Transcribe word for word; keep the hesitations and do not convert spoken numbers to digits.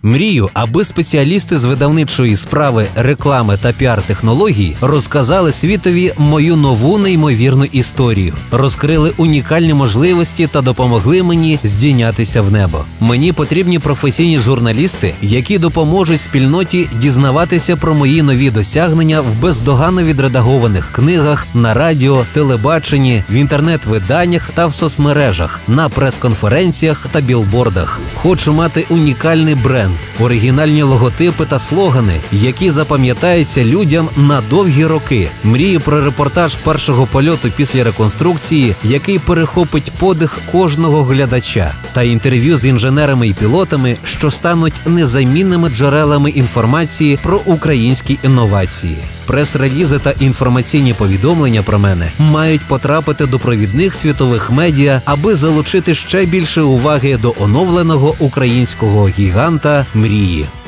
Мрію, аби спеціалісти з видавничої справи, реклами та піар-технологій розказали світові мою нову неймовірну історію, розкрили унікальні можливості та допомогли мені здійнятися в небо. Мені потрібні професійні журналісти, які допоможуть спільноті дізнаватися про мої нові досягнення в бездоганно відредагованих книгах, на радіо, телебаченні, в інтернет-виданнях та в соцмережах, на прес-конференціях та білбордах. Хочу мати унікальний бренд, оригінальні логотипи та слогани, які запам'ятаються людям на довгі роки. Мрію про репортаж першого польоту після реконструкції, який перехопить подих кожного глядача, та інтерв'ю з інженерами і пілотами, що стануть незамінними джерелами інформації про українські інновації. Прес-релізи та інформаційні повідомлення про мене мають потрапити до провідних світових медіа, аби залучити ще більше уваги до оновленого українського гіганта мрії.